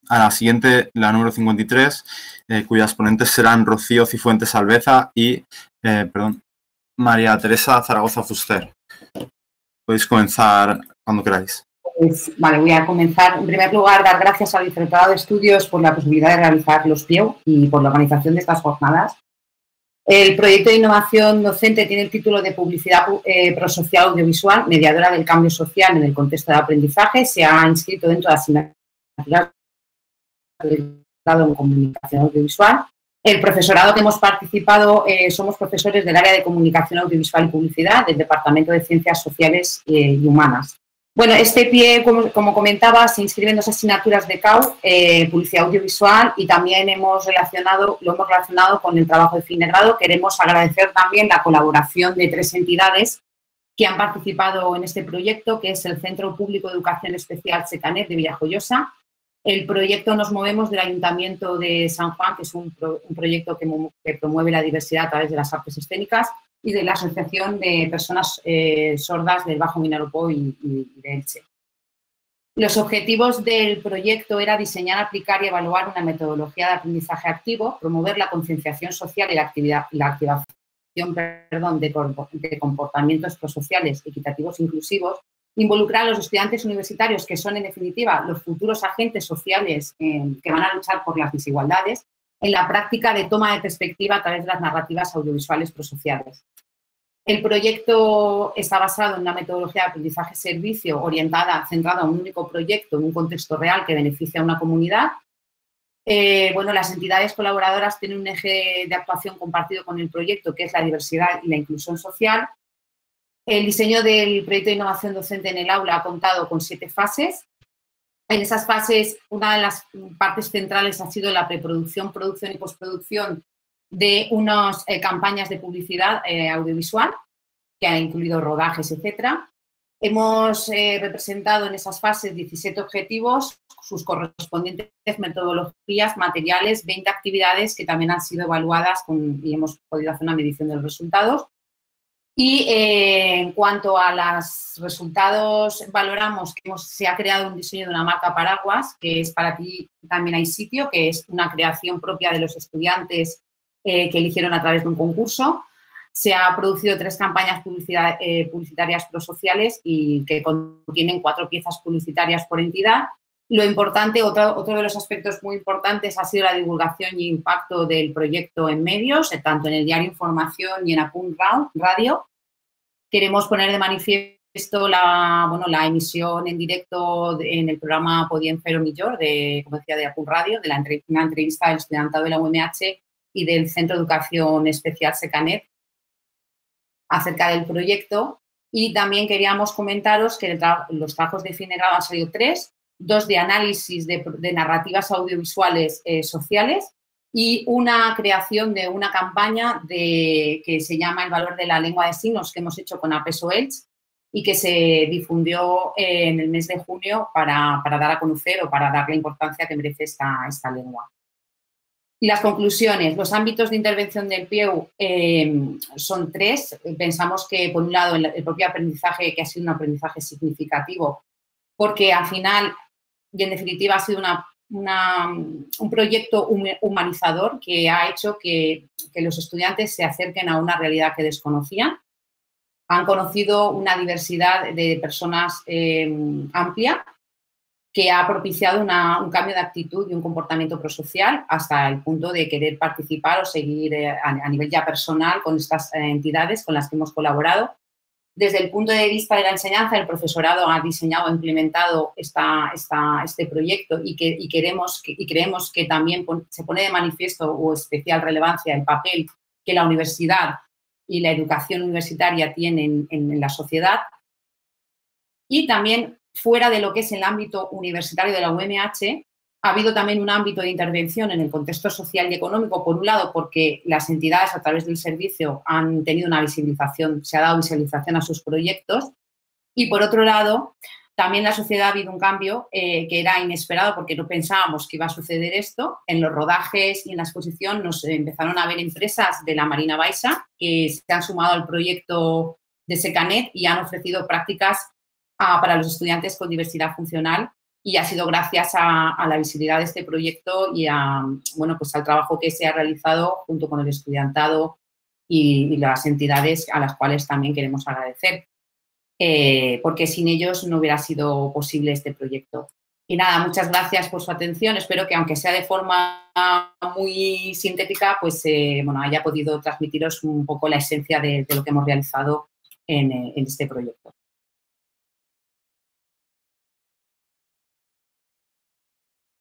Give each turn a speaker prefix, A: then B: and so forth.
A: a la siguiente, la número 53, cuyas ponentes serán Rocío Cifuentes Alveza y María Teresa Zaragoza Fuster. Podéis comenzar cuando queráis.
B: Pues, vale, voy a comenzar. En primer lugar, dar gracias al Vicerrectorado de Estudios por la posibilidad de realizar los PIEU y por la organización de estas jornadas. El proyecto de innovación docente tiene el título de Publicidad prosocial audiovisual, mediadora del cambio social en el contexto del aprendizaje. Se ha inscrito dentro de las asignaturas del grado en comunicación audiovisual. El profesorado que hemos participado somos profesores del área de comunicación audiovisual y publicidad del Departamento de Ciencias Sociales y Humanas. Bueno, este PIE, como comentaba, se inscribe en dos asignaturas de CAU, publicidad audiovisual, y también lo hemos relacionado con el trabajo de fin de grado. Queremos agradecer también la colaboración de 3 entidades que han participado en este proyecto, que es el Centro Público de Educación Especial SECANET de Villajoyosa, el proyecto Nos Movemos del Ayuntamiento de San Juan, que es un proyecto que promueve la diversidad a través de las artes escénicas, y de la Asociación de Personas Sordas del Bajo Vinalopó y de Elche. Los objetivos del proyecto era diseñar, aplicar y evaluar una metodología de aprendizaje activo, promover la concienciación social y la activación de comportamientos prosociales equitativos e inclusivos, involucrar a los estudiantes universitarios, que son, en definitiva, los futuros agentes sociales que van a luchar por las desigualdades, en la práctica de toma de perspectiva a través de las narrativas audiovisuales prosociales. El proyecto está basado en una metodología de aprendizaje-servicio centrada en un único proyecto, en un contexto real que beneficia a una comunidad. Las entidades colaboradoras tienen un eje de actuación compartido con el proyecto, que es la diversidad y la inclusión social. El diseño del proyecto de innovación docente en el aula ha contado con 7 fases. En esas fases, una de las partes centrales ha sido la preproducción, producción y postproducción de unas campañas de publicidad audiovisual, que han incluido rodajes, etcétera. Hemos representado en esas fases 17 objetivos, sus correspondientes metodologías, materiales, 20 actividades que también han sido evaluadas y hemos podido hacer una medición de los resultados. Y en cuanto a los resultados, valoramos que se ha creado un diseño de una marca paraguas, que es Para ti también hay sitio, que es una creación propia de los estudiantes que eligieron a través de un concurso. Se han producido 3 campañas publicitarias prosociales y que contienen 4 piezas publicitarias por entidad. Lo importante, otro de los aspectos muy importantes ha sido la divulgación y impacto del proyecto en medios, tanto en el diario Información y en Apunt Radio. Queremos poner de manifiesto la emisión en directo en el programa Podien Fer-ho Millor, como decía, de Apunt Radio, de una entrevista del estudiantado de la UMH y del Centro de Educación Especial SECANET acerca del proyecto. Y también queríamos comentaros que los trabajos de fin de grado han salido 3, 2 de análisis de narrativas audiovisuales sociales y una creación de una campaña que se llama El valor de la lengua de signos, que hemos hecho con APESO Elche y que se difundió en el mes de junio para dar a conocer o para dar la importancia que merece esta lengua. Y las conclusiones, los ámbitos de intervención del PIEU son 3. Pensamos que, por un lado, el propio aprendizaje, que ha sido un aprendizaje significativo, porque al final y en definitiva ha sido un proyecto humanizador que ha hecho que los estudiantes se acerquen a una realidad que desconocían. Han conocido una diversidad de personas amplia, que ha propiciado un cambio de actitud y un comportamiento prosocial hasta el punto de querer participar o seguir a nivel ya personal con estas entidades con las que hemos colaborado. Desde el punto de vista de la enseñanza, el profesorado ha diseñado e implementado este proyecto y creemos que también se pone de manifiesto o especial relevancia el papel que la universidad y la educación universitaria tienen en la sociedad. Y también, fuera de lo que es el ámbito universitario de la UMH, ha habido también un ámbito de intervención en el contexto social y económico, por un lado, porque las entidades a través del servicio han tenido una visibilización, se ha dado visibilización a sus proyectos, y por otro lado, también en la sociedad ha habido un cambio que era inesperado porque no pensábamos que iba a suceder esto. En los rodajes y en la exposición nos empezaron a ver empresas de la Marina Baixa que se han sumado al proyecto de SECANET y han ofrecido prácticas para los estudiantes con diversidad funcional y ha sido gracias a la visibilidad de este proyecto y bueno, pues al trabajo que se ha realizado junto con el estudiantado y las entidades a las cuales también queremos agradecer, porque sin ellos no hubiera sido posible este proyecto. Y nada, muchas gracias por su atención. Espero que, aunque sea de forma muy sintética, pues bueno, haya podido transmitiros un poco la esencia de lo que hemos realizado en este proyecto.